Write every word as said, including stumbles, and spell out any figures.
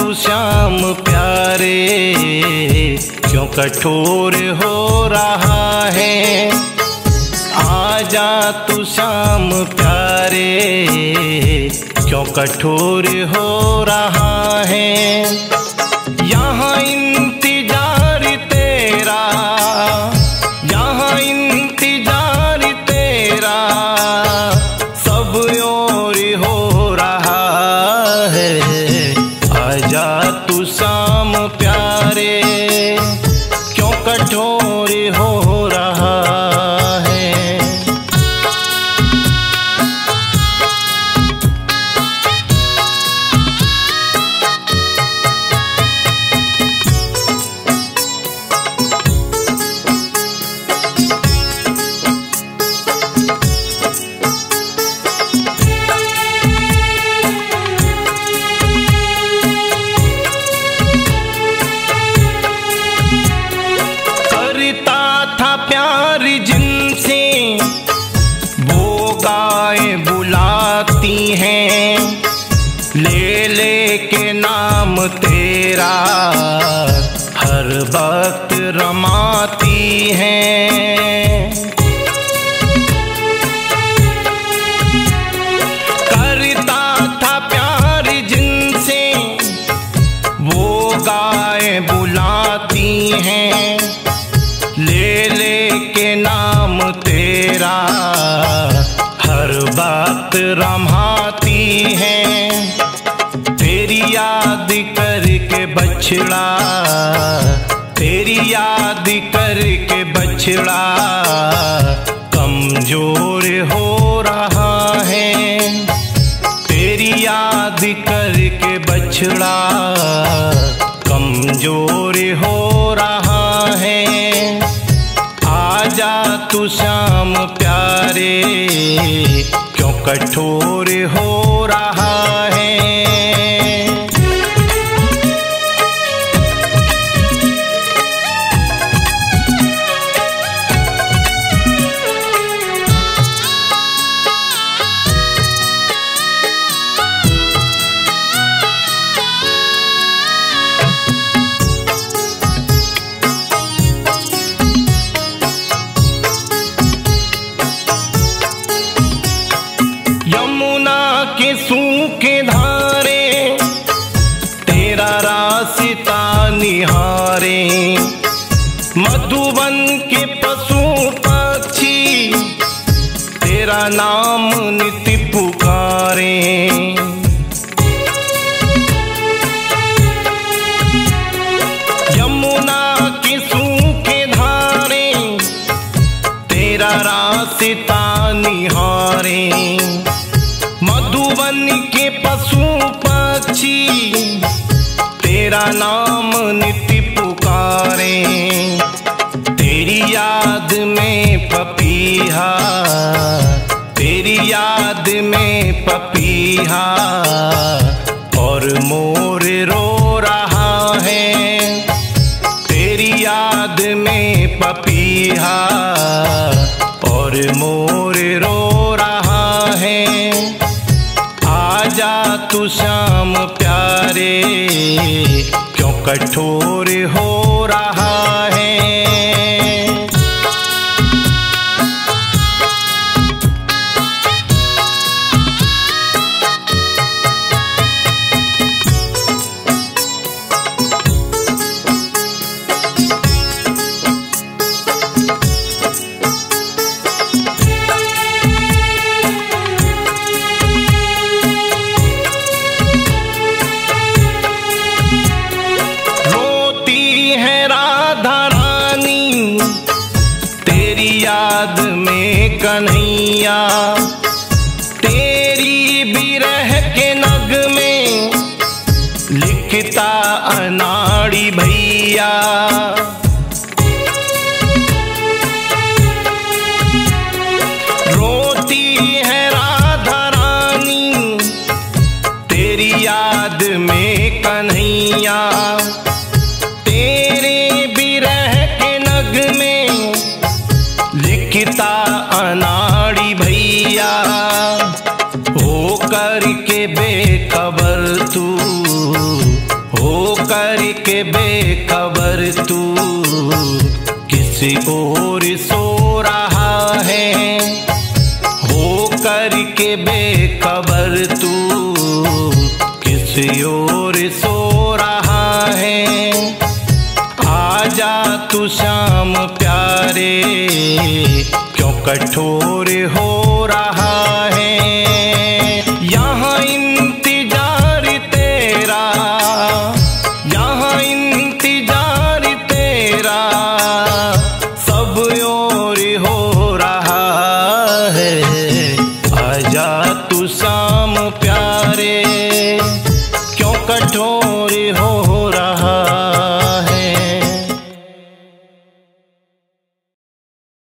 तू श्याम प्यारे, क्यों कठोर हो रहा है। आजा तू श्याम प्यारे, क्यों कठोर हो रहा है। यहाँ इंतजार तेरा, यहाँ इंतजार तेरा सब ओर हो रहा है। आजा तू श्याम प्यारे, क्यों कठोर हो रहा है। प्यार जिनसे वो गाय बुलाती हैं, ले ले के नाम तेरा हर वक्त रमाती हैं। करता था प्यार जिनसे वो गाय बुलाती हैं, ले ले के नाम तेरा हर बात रमाती है। तेरी याद करके बछड़ा, तेरी याद करके बछड़ा कमजोर हो रहा है। तेरी याद करके बछड़ा कमजोर हो रहा है। आजा तू श्याम प्यारे, क्यों कठोर हो रहा है। के सूखे धारे तेरा रास्ता निहारे, मधुबन के पशु पक्षी तेरा नाम नित्य पुकारे। यमुना के सूखे धारे तेरा रास्ता निहारे, मधुबन के पशु पक्षी तेरा नाम नित्य पुकारे। तेरी याद में पपीहा, तेरी याद में पपीहा और मोर रो रहा है। तेरी याद में पपीहा और मोर रो रहा है। आजा तू श्याम प्यारे, क्यों कठोर हो रहा है। याद में कन्हैया तेरी बिरह के नग में लिखता अनाड़ी भैया। रोती है राधा रानी तेरी याद में कन्हैया, तेरे बिरह के नग में लिखता अनाड़ी भैया। हो कर के बेखबर तू, हो बेखबर तू किसी और सो रहा है, हो करके बेखबर तू किसी और सो रहा है। आजा तू श्याम प्यारे क्यों कठोर हो रहा है। यहाँ इंतजार तेरा, यहाँ इंतजार तेरा सब और हो रहा है। आजा तू श्याम प्यारे क्यों कठोर